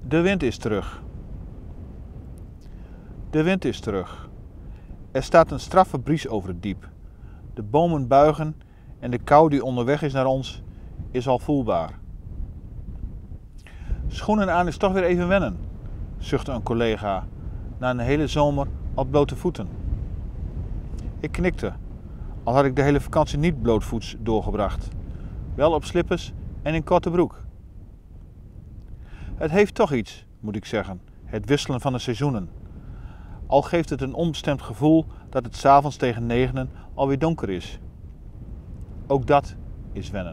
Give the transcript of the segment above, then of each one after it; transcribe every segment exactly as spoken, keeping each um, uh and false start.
De wind is terug. De wind is terug. Er staat een straffe bries over het diep. De bomen buigen en de kou die onderweg is naar ons is al voelbaar. Schoenen aan is toch weer even wennen, zuchtte een collega na een hele zomer op blote voeten. Ik knikte, al had ik de hele vakantie niet blootvoets doorgebracht. Wel op slippers en in korte broek. Het heeft toch iets, moet ik zeggen, het wisselen van de seizoenen. Al geeft het een onbestemd gevoel dat het 's avonds tegen negenen alweer donker is. Ook dat is wennen.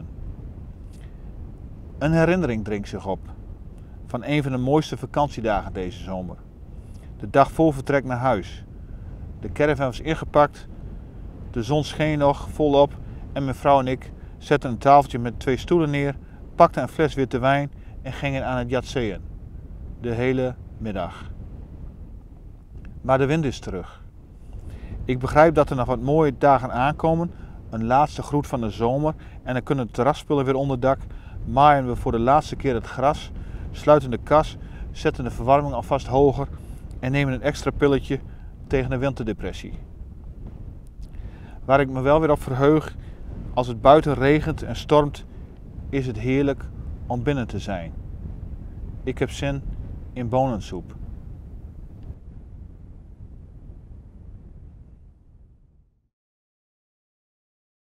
Een herinnering dringt zich op. Van een van de mooiste vakantiedagen deze zomer. De dag voor vertrek naar huis. De caravan was ingepakt. De zon scheen nog volop en mijn vrouw en ik zetten een tafeltje met twee stoelen neer, pakten een fles witte wijn en gingen aan het jatseeën. De hele middag. Maar de wind is terug. Ik begrijp dat er nog wat mooie dagen aankomen, een laatste groet van de zomer en dan kunnen de terrasspullen weer onder dak, maaien we voor de laatste keer het gras, sluiten de kas, zetten de verwarming alvast hoger en nemen een extra pilletje tegen de winterdepressie. Waar ik me wel weer op verheug, als het buiten regent en stormt, is het heerlijk om binnen te zijn. Ik heb zin in bonensoep.